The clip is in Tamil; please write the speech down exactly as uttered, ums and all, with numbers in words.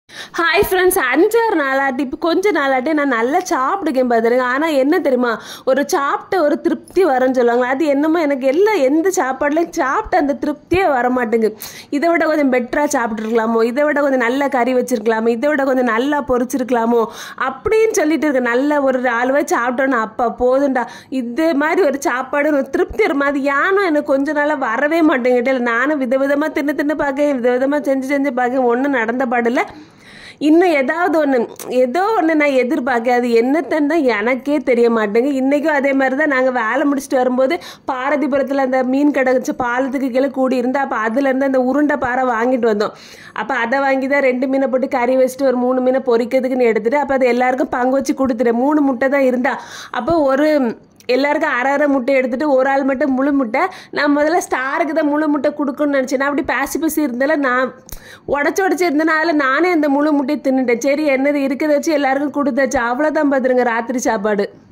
ஹாய் ஃப்ரெண்ட்ஸ், அஞ்சாறு நாளாட்டி இப்போ கொஞ்ச நாளாட்டி நான் நல்லா சாப்பிடுக்கேன் பார்த்துருங்க. ஆனால் என்ன தெரியுமா, ஒரு சாப்பிட்ட ஒரு திருப்தி வரும்னு சொல்லுவாங்க. அது என்னமோ எனக்கு எல்லாம் எந்த சாப்பாடுலையும் சாப்பிட்ட அந்த திருப்தியே வரமாட்டேங்குது. இதை விட கொஞ்சம் பெட்டராக சாப்பிட்ருக்கலாமோ, இதை விட கொஞ்சம் நல்ல கறி வச்சுருக்கலாமோ, இதை விட கொஞ்சம் நல்லா பொரிச்சிருக்கலாமோ அப்படின்னு சொல்லிட்டு இருக்கு. நல்ல ஒரு நாலு வாய் சாப்பிட்டோன்னா அப்பா போதுண்டா, இதே மாதிரி ஒரு சாப்பாடு ஒரு திருப்தி ஒரு மாதிரி யானும் எனக்கு கொஞ்ச நாளாக வரவே மாட்டேங்கிட்டே. நானும் விதவிதமாக தின்னு தின்னு பார்க்க, விதவிதமாக செஞ்சு செஞ்சு பார்க்க, ஒன்றும் நடந்த பாடில்லை. இன்னும் ஏதாவது ஒன்று ஏதோ ஒன்று நான் எதிர்பார்க்க, அது என்னத்தன்னு தான் எனக்கே தெரிய மாட்டேங்க. இன்றைக்கும் அதே மாதிரி தான் நாங்கள் வேலை முடிச்சுட்டு வரும்போது பாரதிபுரத்தில் அந்த மீன் கடை வச்சு பாலத்துக்கு கீழே கூடி இருந்தால் அப்போ அதுலேருந்து அந்த உருண்டை பாறை வாங்கிட்டு வந்தோம். அப்போ அதை வாங்கி தான் ரெண்டு மீனை போட்டு கறி வச்சுட்டு ஒரு மூணு மீனை பொரிக்கிறதுக்குன்னு எடுத்துகிட்டு அப்போ அது எல்லாருக்கும் பங்கு வச்சு கொடுத்துட்டேன். மூணு முட்டை தான் இருந்தா. அப்போ ஒரு எல்லாருக்கும் அரை அரை முட்டை எடுத்துகிட்டு ஒரு ஆள் மட்டும் முழு முட்டை. நான் முதல்ல ஸ்டாருக்கு தான் முழு முட்டை கொடுக்கணும்னு நினச்சேன். நான் அப்படி பேசி பேசி இருந்தால நான் உடச்சி உடச்சி இருந்தேன்னா அதில் நானே அந்த முழு முட்டையை தின்னுட்டேன். சரி என்னது இருக்கிறத வச்சு எல்லாருக்கும் கொடுத்தாச்சு. அவ்வளோதான் பார்த்துருங்க ராத்திரி சாப்பாடு.